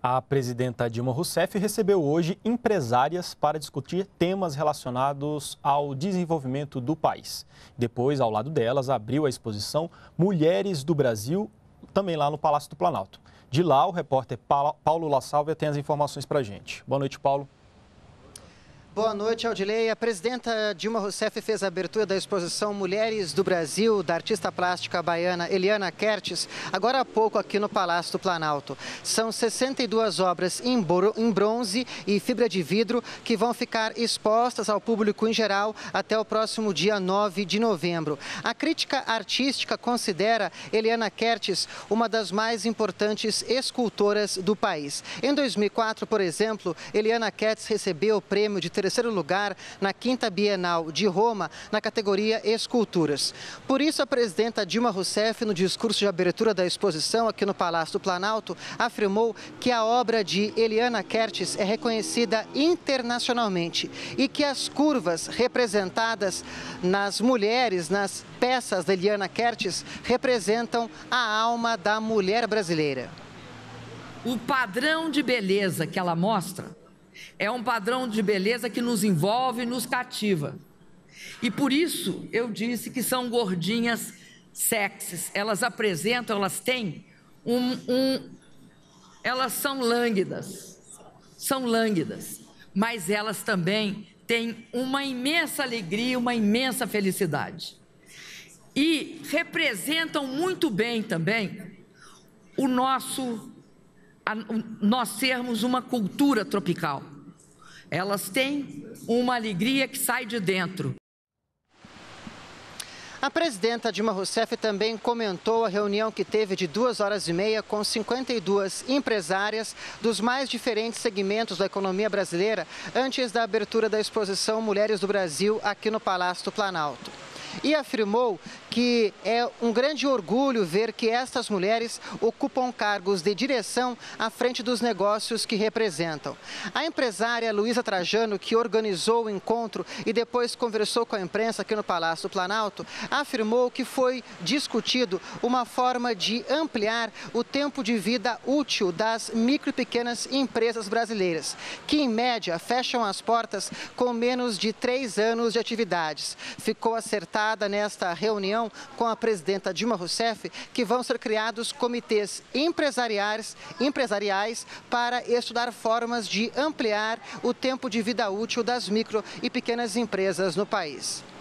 A presidenta Dilma Rousseff recebeu hoje empresárias para discutir temas relacionados ao desenvolvimento do país. Depois, ao lado delas, abriu a exposição Mulheres do Brasil, também lá no Palácio do Planalto. De lá, o repórter Paulo La Sálvia tem as informações para a gente. Boa noite, Paulo. Boa noite, Aldilei. A presidenta Dilma Rousseff fez a abertura da exposição Mulheres do Brasil, da artista plástica baiana Eliana Kertes, agora há pouco aqui no Palácio do Planalto. São 62 obras em bronze e fibra de vidro que vão ficar expostas ao público em geral até o próximo dia 9 de novembro. A crítica artística considera Eliana Kertes uma das mais importantes escultoras do país. Em 2004, por exemplo, Eliana Kertes recebeu o prêmio de terceiro lugar na 5ª Bienal de Roma, na categoria Esculturas. Por isso, a presidenta Dilma Rousseff, no discurso de abertura da exposição aqui no Palácio do Planalto, afirmou que a obra de Eliana Kertes é reconhecida internacionalmente e que as curvas representadas nas mulheres, nas peças da Eliana Kertes, representam a alma da mulher brasileira. O padrão de beleza que ela mostra é um padrão de beleza que nos envolve e nos cativa. E por isso eu disse que são gordinhas sexys. Elas apresentam, elas têm elas são lânguidas, mas elas também têm uma imensa alegria, uma imensa felicidade. E representam muito bem também nós sermos uma cultura tropical. Elas têm uma alegria que sai de dentro. A presidenta Dilma Rousseff também comentou a reunião que teve de 2h30 com 52 empresárias dos mais diferentes segmentos da economia brasileira antes da abertura da exposição Mulheres do Brasil aqui no Palácio do Planalto. E afirmou que é um grande orgulho ver que estas mulheres ocupam cargos de direção à frente dos negócios que representam. A empresária Luísa Trajano, que organizou o encontro e depois conversou com a imprensa aqui no Palácio do Planalto, afirmou que foi discutido uma forma de ampliar o tempo de vida útil das micro e pequenas empresas brasileiras, que em média fecham as portas com menos de 3 anos de atividades. Ficou acertada nesta reunião com a presidenta Dilma Rousseff que vão ser criados comitês empresariais para estudar formas de ampliar o tempo de vida útil das micro e pequenas empresas no país.